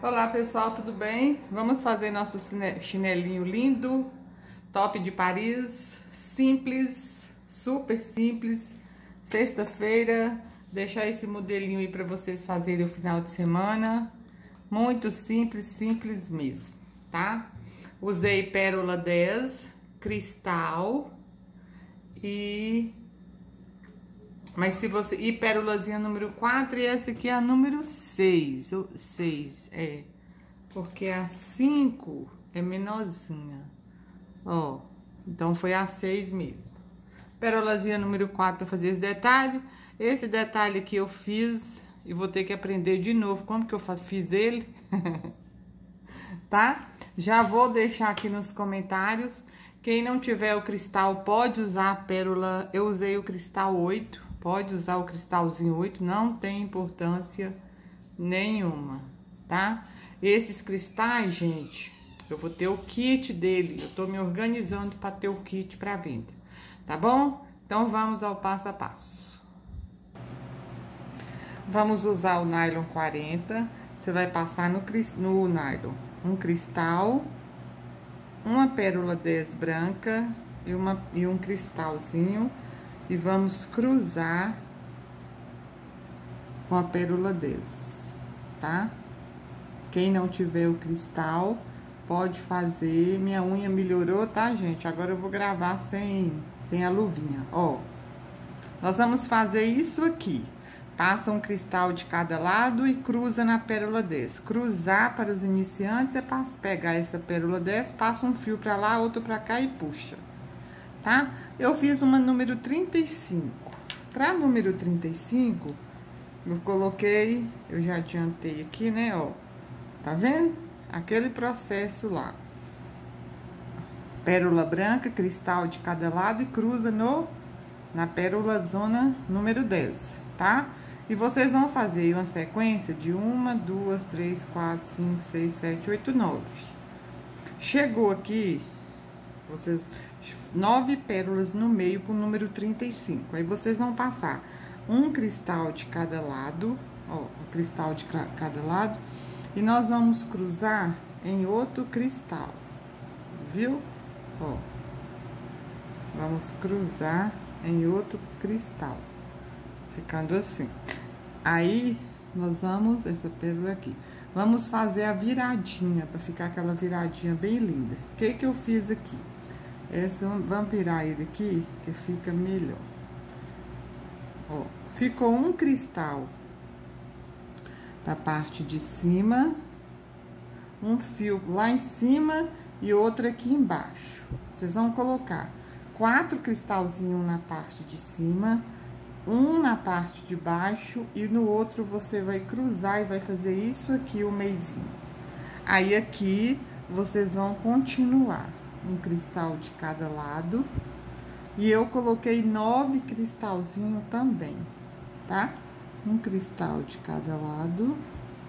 Olá pessoal, tudo bem? Vamos fazer nosso chinelinho lindo, top de Paris, simples, super simples, sexta-feira. Deixar esse modelinho aí para vocês fazerem o final de semana, muito simples, simples mesmo, tá? Usei pérola 10, cristal mas se você... E pérolazinha número 4 e essa aqui é a número 6. 6, porque a 5 é menorzinha. Ó, então foi a 6 mesmo. Pérolazinha número 4 pra fazer esse detalhe. Esse detalhe aqui eu fiz e vou ter que aprender de novo como que eu fiz ele. Tá? Já vou deixar aqui nos comentários. Quem não tiver o cristal pode usar a pérola. Eu usei o cristal 8. Pode usar o cristalzinho 8, não tem importância nenhuma, tá? Esses cristais, gente, eu vou ter o kit dele. Eu tô me organizando para ter o kit para venda, tá bom? Então, vamos ao passo a passo. Vamos usar o nylon 40. Você vai passar no nylon um cristal, uma pérola 10 branca e um cristalzinho. E vamos cruzar com a pérola 10, tá? Quem não tiver o cristal, pode fazer. Minha unha melhorou, tá, gente? Agora eu vou gravar sem a luvinha, ó. Nós vamos fazer isso aqui. Passa um cristal de cada lado e cruza na pérola 10. Cruzar para os iniciantes é pegar essa pérola 10, passa um fio pra lá, outro pra cá e puxa. Tá? Eu fiz uma número 35. Pra número 35, eu coloquei, eu já adiantei aqui, né, ó. Tá vendo? Aquele processo lá. Pérola branca, cristal de cada lado e cruza na pérola zona número 10, tá? E vocês vão fazer uma sequência de 1, 2, 3, 4, 5, 6, 7, 8, 9. Chegou aqui, vocês... 9 pérolas no meio pro número 35. Aí, vocês vão passar um cristal de cada lado, ó, um cristal de cada lado, e nós vamos cruzar em outro cristal, viu? Ó, vamos cruzar em outro cristal, ficando assim. Aí, nós vamos, essa pérola aqui, vamos fazer a viradinha, pra ficar aquela viradinha bem linda. O que que eu fiz aqui? Vamos virar ele aqui, que fica melhor. Ó, ficou um cristal pra parte de cima, um fio lá em cima e outro aqui embaixo. Vocês vão colocar 4 cristalzinhos na parte de cima, um na parte de baixo e no outro você vai cruzar e vai fazer isso aqui, o meizinho. Aí, aqui, vocês vão continuar. Um cristal de cada lado. E eu coloquei 9 cristalzinhos também, tá? Um cristal de cada lado.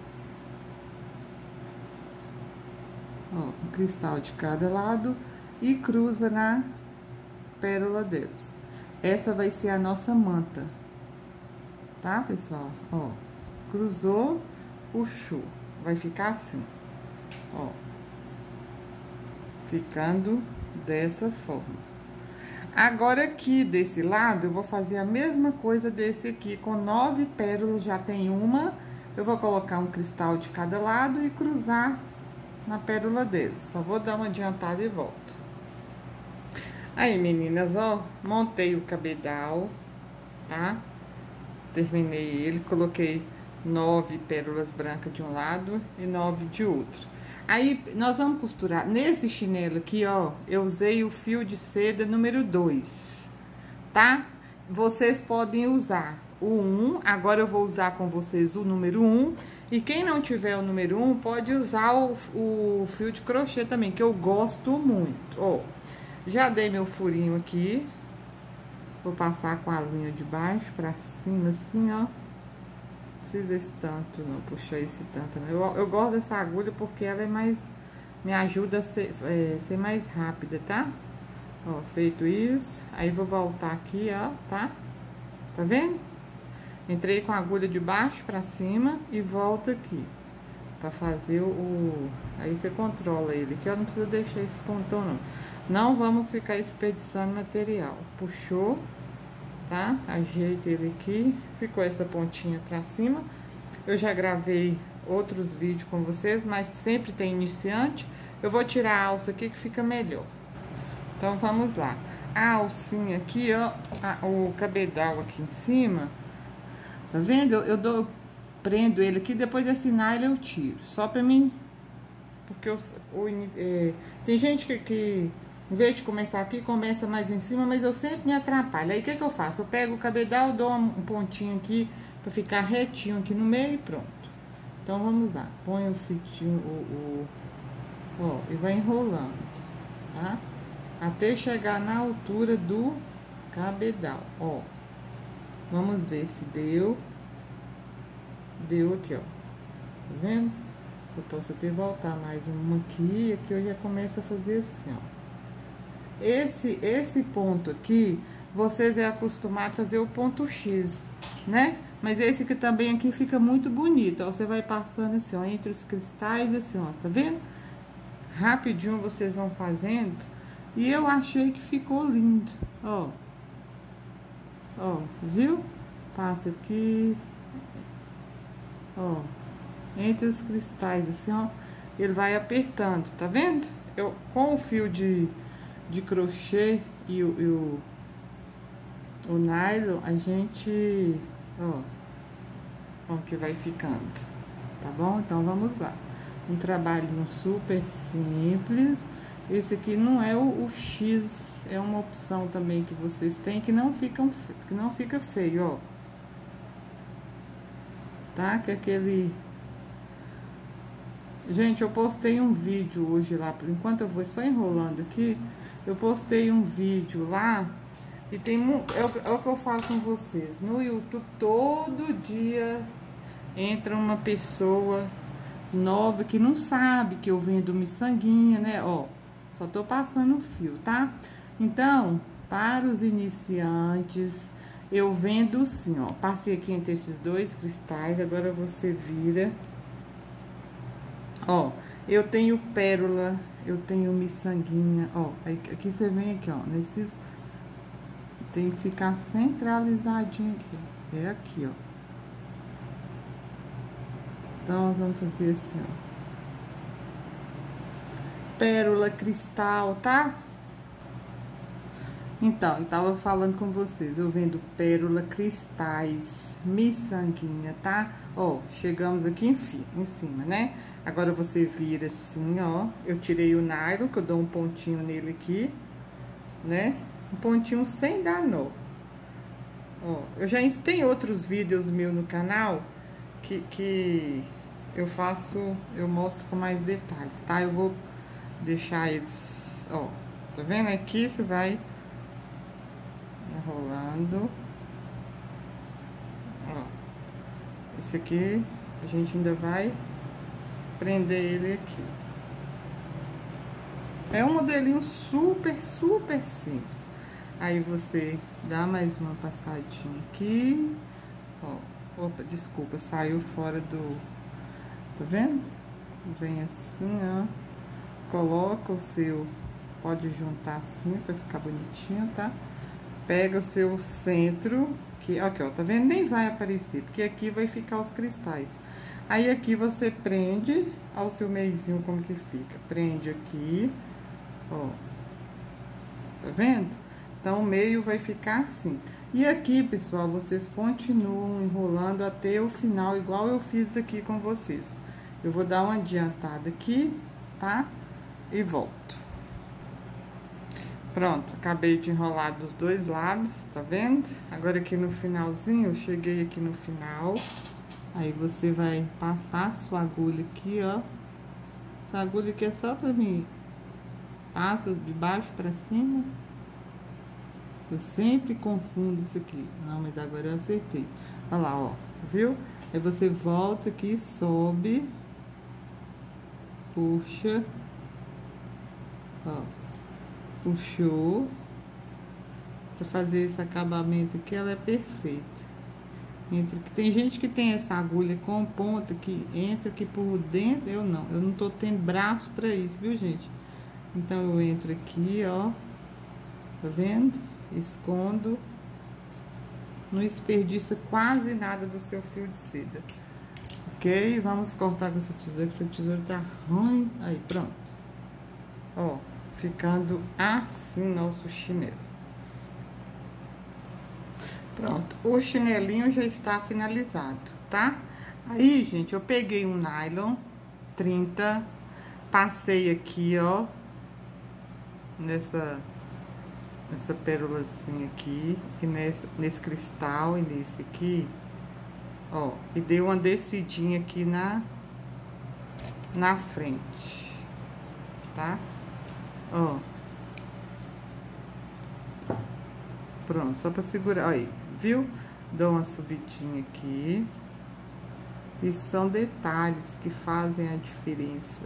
Ó, um cristal de cada lado. E cruza na pérola 10. Essa vai ser a nossa manta. Tá, pessoal? Ó, cruzou, puxou. Vai ficar assim, ó. Ficando dessa forma. Agora, aqui desse lado, eu vou fazer a mesma coisa desse aqui, com 9 pérolas, já tem uma. Eu vou colocar um cristal de cada lado e cruzar na pérola 10. Só vou dar uma adiantada e volto. Aí, meninas, ó, montei o cabedal, tá? Terminei ele, coloquei 9 pérolas brancas de um lado e 9 de outro. Aí, nós vamos costurar. Nesse chinelo aqui, ó, eu usei o fio de seda número 2, tá? Vocês podem usar o 1, agora eu vou usar com vocês o número 1. E quem não tiver o número 1, pode usar o fio de crochê também, que eu gosto muito. Ó, já dei meu furinho aqui. Vou passar com a linha de baixo pra cima, assim, ó. Não precisa esse tanto, não, puxar esse tanto, não. Eu gosto dessa agulha porque ela é mais... Me ajuda a ser mais rápida, tá? Ó, feito isso, aí vou voltar aqui, ó, tá? Tá vendo? Entrei com a agulha de baixo pra cima e volto aqui. pra fazer aí você controla ele, que eu não precisa deixar esse pontão não. Não vamos ficar desperdiçando material. Puxou, tá? Ajeita ele aqui, ficou essa pontinha pra cima. Eu já gravei outros vídeos com vocês, mas sempre tem iniciante. Eu vou tirar a alça aqui que fica melhor. Então, vamos lá. A alcinha aqui, ó, o cabedal aqui em cima, tá vendo? Eu prendo ele aqui, depois desse nylon eu tiro. Só pra mim, porque tem gente que em vez de começar aqui, começa mais em cima, mas eu sempre me atrapalho. Aí, o que eu faço? Eu pego o cabedal, dou um pontinho aqui, pra ficar retinho aqui no meio e pronto. Então, vamos lá. Põe o fitinho, ó, e vai enrolando, tá? Até chegar na altura do cabedal, ó. Vamos ver se deu. Deu aqui, ó. Tá vendo? Eu posso até voltar mais uma aqui, aqui eu já começo a fazer assim, ó. Esse ponto aqui, vocês é acostumado a fazer o ponto X, né? Mas esse aqui também aqui fica muito bonito, ó. Você vai passando assim, ó, entre os cristais, assim, ó, tá vendo? Rapidinho vocês vão fazendo. E eu achei que ficou lindo, ó. Ó, viu? Passa aqui, ó, entre os cristais, assim, ó. Ele vai apertando, tá vendo? Eu, com o fio de crochê e o nylon, a gente, ó, como que vai ficando, tá bom? Então, vamos lá. Um trabalhinho super simples. Esse aqui não é o X, é uma opção também que vocês têm que não fica feio, ó. Tá? Que é aquele... Gente, eu postei um vídeo hoje lá, por enquanto eu vou só enrolando aqui. Eu postei um vídeo lá e tem... É o que eu falo com vocês. No YouTube, todo dia entra uma pessoa nova que não sabe que eu vendo miçanguinha, né? Ó, só tô passando o fio, tá? Então, para os iniciantes, eu vendo assim, ó. Passei aqui entre esses dois cristais, agora você vira. Ó, eu tenho pérola, eu tenho miçanguinha, ó. Aqui você vem aqui, ó, nesses... Tem que ficar centralizadinho aqui. É aqui, ó. Então, nós vamos fazer assim, ó. Pérola, cristal, tá? Então, eu tava falando com vocês, eu vendo pérola, cristais, miçanguinha, tá? Ó, chegamos aqui em cima, né? Agora, você vira assim, ó. Eu tirei o nylon, que eu dou um pontinho nele aqui, né? Um pontinho sem dar nó. Ó, tem outros vídeos meus no canal que eu mostro com mais detalhes, tá? Eu vou deixar eles, ó, tá vendo? Aqui você vai enrolando, ó. Esse aqui a gente ainda vai prender ele aqui. É um modelinho super simples. Aí você dá mais uma passadinha aqui, ó. Opa, desculpa, saiu fora do... Tá vendo? Vem assim, ó. Coloca o seu... Pode juntar assim pra ficar bonitinho, tá? Pega o seu centro, que aqui, ó, tá vendo? Nem vai aparecer, porque aqui vai ficar os cristais. Aí, aqui você prende ao seu meizinho, como que fica. Prende aqui, ó. Tá vendo? Então, o meio vai ficar assim. E aqui, pessoal, vocês continuam enrolando até o final, igual eu fiz aqui com vocês. Eu vou dar uma adiantada aqui, tá? E volto. Pronto, acabei de enrolar dos dois lados, tá vendo? Agora aqui no finalzinho, eu cheguei aqui no final. Aí você vai passar a sua agulha aqui, ó. Essa agulha aqui é só pra mim. Passa de baixo pra cima. Eu sempre confundo isso aqui. Não, mas agora eu acertei. Olha lá, ó. Viu? Aí você volta aqui, sobe. Puxa. Ó. Puxou. Pra fazer esse acabamento aqui, ela é perfeita. Entre que tem gente que tem essa agulha com ponta que entra aqui por dentro, eu não tô tendo braço pra isso, viu, gente? Então, eu entro aqui, ó, tá vendo? Escondo, não desperdiça quase nada do seu fio de seda, ok? Vamos cortar com essa tesoura, que essa tesoura tá ruim. Aí, pronto. Ó, ficando assim nosso chinelo. Pronto, o chinelinho já está finalizado, tá? Aí, gente, eu peguei um nylon 30, passei aqui, ó, nessa pérolazinha aqui, e nesse cristal e nesse aqui, ó, e dei uma descidinha aqui na frente, tá? Ó. Pronto, só pra segurar, aí, viu? Dou uma subidinha aqui. E são detalhes que fazem a diferença.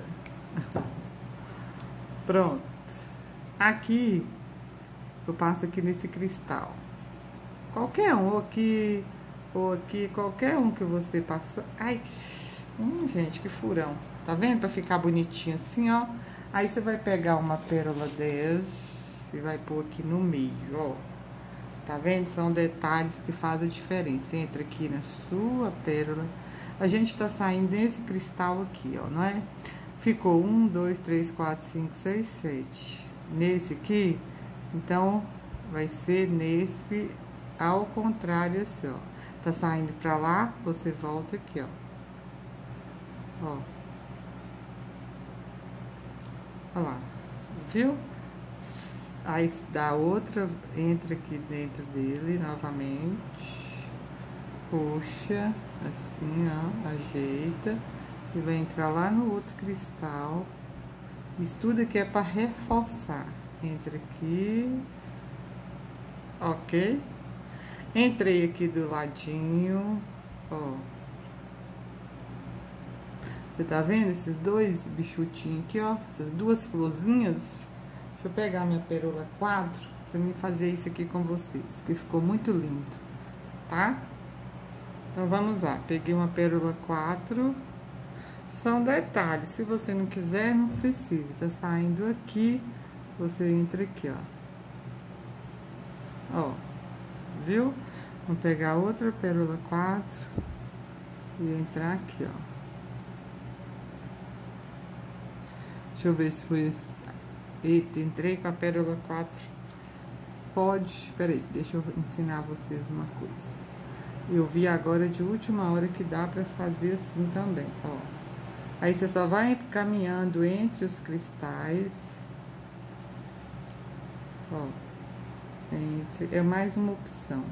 Pronto. Aqui, eu passo aqui nesse cristal. Qualquer um, ou aqui, qualquer um que você passa. Ai, gente, que furão. Tá vendo? Pra ficar bonitinho assim, ó. Aí você vai pegar uma pérola 10 e vai pôr aqui no meio, ó. Tá vendo? São detalhes que fazem a diferença. Entra aqui na sua pérola. A gente tá saindo desse cristal aqui, ó, não é? Ficou 1, 2, 3, 4, 5, 6, 7. Nesse aqui, então, vai ser nesse ao contrário, assim, ó. Tá saindo pra lá, você volta aqui, ó. Ó. Olha lá, viu? Aí da outra, entra aqui dentro dele novamente, puxa, assim, ó, ajeita, e vai entrar lá no outro cristal. Isso tudo aqui é para reforçar. Entra aqui, ok? Entrei aqui do ladinho, ó. Você tá vendo esses dois bichutinhos aqui, ó? Essas duas florzinhas. Deixa eu pegar minha pérola 4 pra mim fazer isso aqui com vocês, que ficou muito lindo, tá? Então, vamos lá. Peguei uma pérola 4. São detalhes. Se você não quiser, não precisa. Tá saindo aqui, você entra aqui, ó. Ó, viu? Vou pegar outra pérola 4 e entrar aqui, ó. Deixa eu ver se foi... Eita, entrei com a pérola 4. Pode... Peraí, deixa eu ensinar vocês uma coisa. Eu vi agora de última hora que dá pra fazer assim também, ó. Aí você só vai caminhando entre os cristais. Ó. É mais uma opção.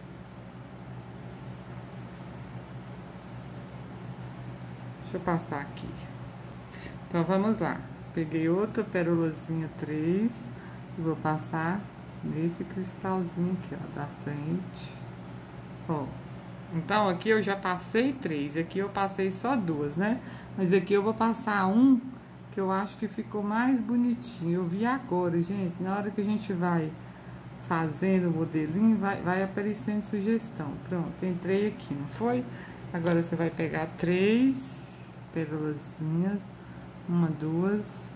Deixa eu passar aqui. Então, vamos lá. Peguei outra pérolazinha 3 e vou passar nesse cristalzinho aqui, ó, da frente. Ó. Então, aqui eu já passei 3, aqui eu passei só 2, né? Mas aqui eu vou passar um, que eu acho que ficou mais bonitinho. Eu vi agora, gente, na hora que a gente vai fazendo o modelinho, vai aparecendo sugestão. Pronto, entrei aqui, não foi? Agora, você vai pegar 3 pérolazinhas, 1, 2...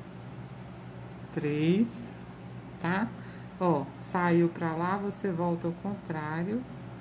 3, tá? Ó, saiu pra lá, você volta ao contrário.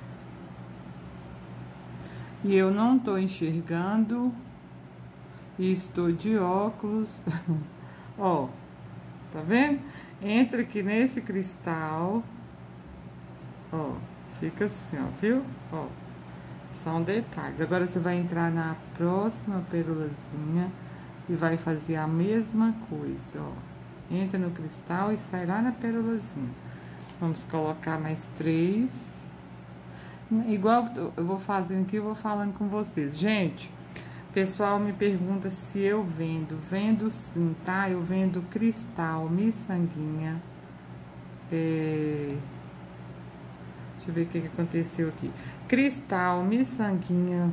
E eu não tô enxergando. E estou de óculos. Ó, tá vendo? Entra aqui nesse cristal. Ó, fica assim, ó, viu? Ó, são detalhes. Agora, você vai entrar na próxima pérolazinha e vai fazer a mesma coisa, ó. Entra no cristal e sai lá na pérolazinha. Vamos colocar mais 3. Igual eu vou fazendo aqui, eu vou falando com vocês. Gente, pessoal me pergunta se eu vendo. Vendo sim, tá? Eu vendo cristal, miçanguinha. Deixa eu ver o que aconteceu aqui. Cristal, miçanguinha,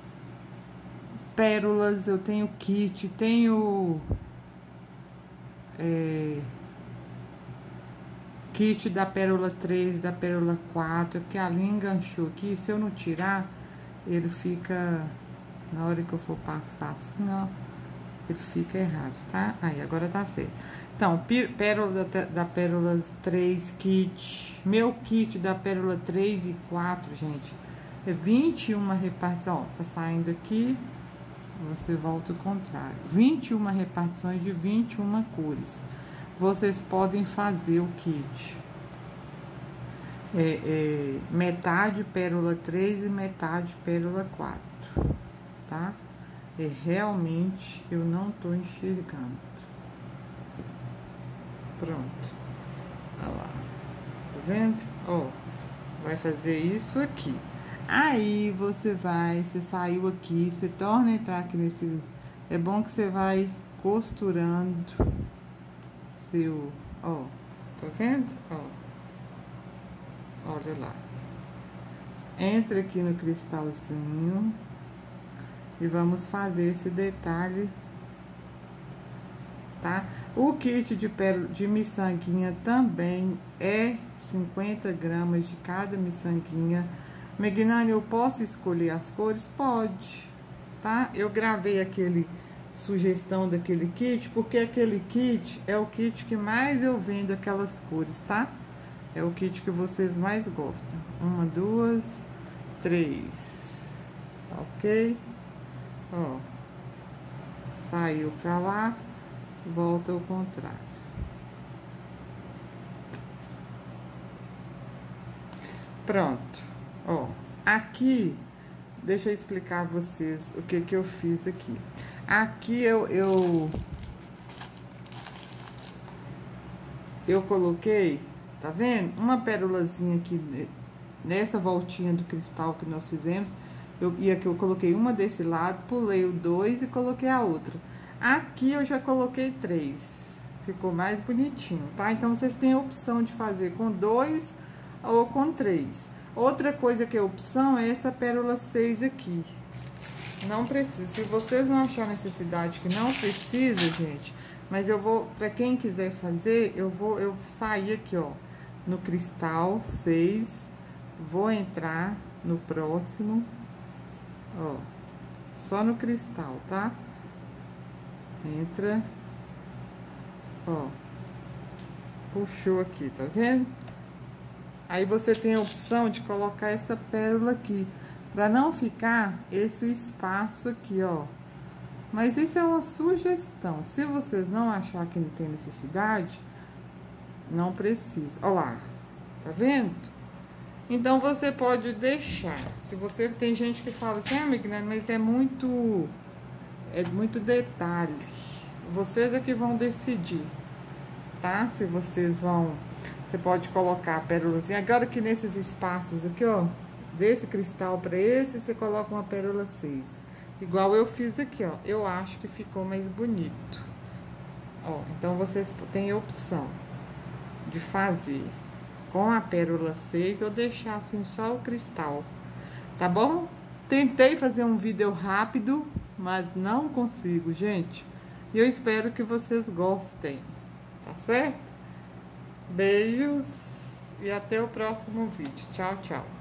pérolas, eu tenho kit, tenho... kit da pérola 3, da pérola 4, que a linha enganchou aqui. Se eu não tirar, ele fica, na hora que eu for passar assim, ó, ele fica errado, tá? Aí, agora tá certo. Então, pérola da pérola 3 kit, meu kit da pérola 3 e 4, gente, é 21 repartições, ó, tá saindo aqui, você volta o contrário, 21 repartições de 21 cores. Vocês podem fazer o kit metade pérola 3 e metade pérola 4, tá? Realmente eu não tô enxergando. Pronto. Olha lá. Tá vendo? Ó, vai fazer isso aqui. Aí você saiu aqui, você torna a entrar aqui nesse... É bom que você vai costurando seu... Ó, tá vendo? Ó. Olha lá. Entra aqui no cristalzinho e vamos fazer esse detalhe, tá? O kit de miçanguinha também é 50 gramas de cada miçanguinha. Megnani, eu posso escolher as cores? Pode, tá? Eu gravei aquele sugestão daquele kit, porque aquele kit é o kit que mais eu vendo aquelas cores, tá? É o kit que vocês mais gostam. 1, 2, 3. Ok? Ó. Saiu pra lá, volta ao contrário. Pronto. Ó. Aqui, deixa eu explicar a vocês o que eu fiz aqui. Aqui eu coloquei, tá vendo? Uma pérolazinha aqui nessa voltinha do cristal que nós fizemos. Aqui eu coloquei uma desse lado, pulei o 2 e coloquei a outra. Aqui eu já coloquei 3. Ficou mais bonitinho, tá? Então, vocês têm a opção de fazer com 2 ou com 3. Outra coisa que é opção é essa pérola 6 aqui. Não precisa. Se vocês não acharem necessidade, que não precisa, gente, mas eu vou, pra quem quiser fazer, eu sair aqui, ó, no cristal 6, vou entrar no próximo, ó, só no cristal, tá? Entra, ó, puxou aqui, tá vendo? Aí você tem a opção de colocar essa pérola aqui, pra não ficar esse espaço aqui, ó. Mas isso é uma sugestão. Se vocês não achar que não tem necessidade, não precisa. Ó lá, tá vendo? Então, você pode deixar. Se você... Tem gente que fala assim, ah, Megnani, mas é muito detalhe. Vocês é que vão decidir, tá? Se vocês vão... Você pode colocar a pérolazinha. Agora que nesses espaços aqui, ó, desse cristal pra esse, você coloca uma pérola 6. Igual eu fiz aqui, ó. Eu acho que ficou mais bonito. Ó, então vocês têm a opção de fazer com a pérola 6 ou deixar assim só o cristal, tá bom? Tentei fazer um vídeo rápido, mas não consigo, gente. E eu espero que vocês gostem, tá certo? Beijos e até o próximo vídeo. Tchau, tchau.